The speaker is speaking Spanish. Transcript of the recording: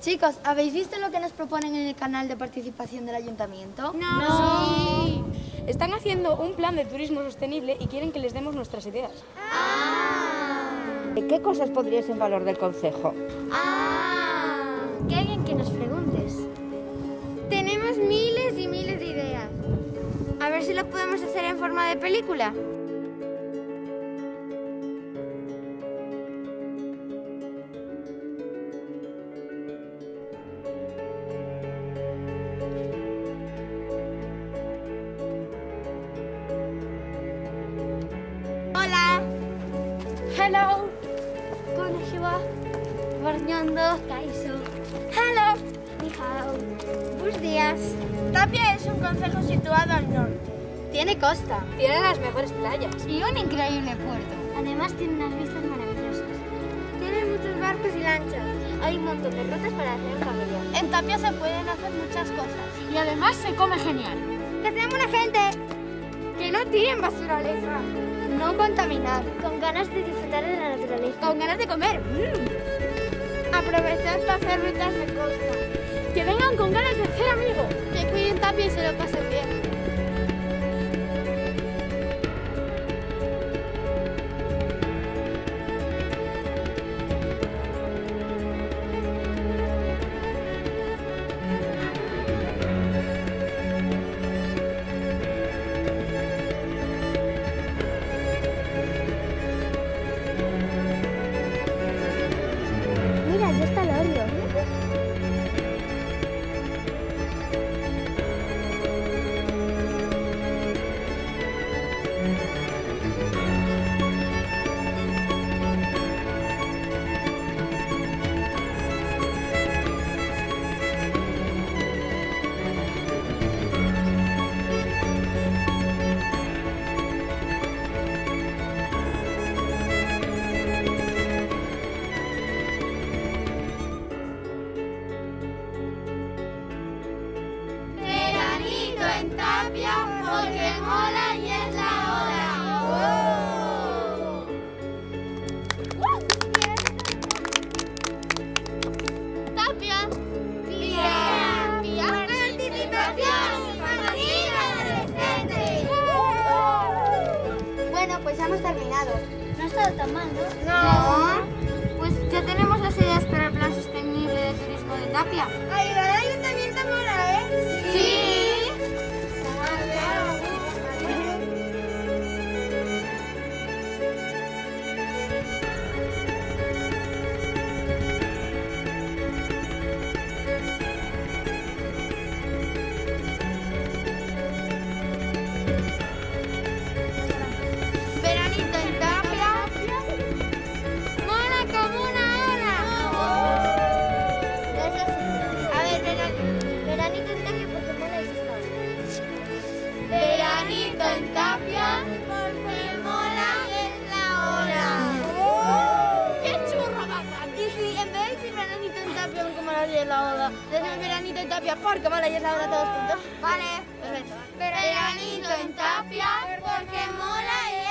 Chicos, ¿habéis visto lo que nos proponen en el canal de participación del ayuntamiento? No. Sí. Están haciendo un plan de turismo sostenible y quieren que les demos nuestras ideas. ¿Qué cosas podríais en valor del concejo? Que alguien que nos preguntes. Tenemos miles y miles de ideas. A ver si lo podemos hacer en forma de película. Hola. Hello. Konnichiwa. Barñondo. Kaiso. Hello. Ni hao. Buenos días. Tapia es un concejo situado al norte. Tiene costa. Tienen las mejores playas. Y un increíble puerto. Además tiene unas vistas maravillosas. Tiene muchos barcos y lanchas. Hay un montón de rutas para hacer en familia. En Tapia se pueden hacer muchas cosas. Y además se come genial. Que seamos una gente que no tiren basura aleja. No contaminar. Con ganas de disfrutar de la naturaleza. Con ganas de comer. Aprovechar para hacer rutas de costa. Que vengan con ganas de ser amigos. Que cuiden Tapia y se lo pasen bien. Mira, ya está el Oreo. Veranito en Tapia porque mola y es la hora. Tapia. Vía. Participación infantil adolescente. Bueno, pues ya hemos terminado. No ha estado tan mal, ¿no? No. Pues ya tenemos las ideas para el plan sostenible de turismo de Tapia. Ayudar al ayuntamiento mola, ¿eh? Sí. Veranito en Tapia. Mola como una ola. Eso sí. A ver, veranito en Tapia porque mola y es la hora. Veranito en Tapia porque mola es la hora. ¡Qué churro, papá! Y si en vez de decir veranito en Tapia porque mola y es la hora, decimos veranito en Tapia porque mola y es la hora todos juntos. Vale. Perfecto. Veranito en Tapia porque mola y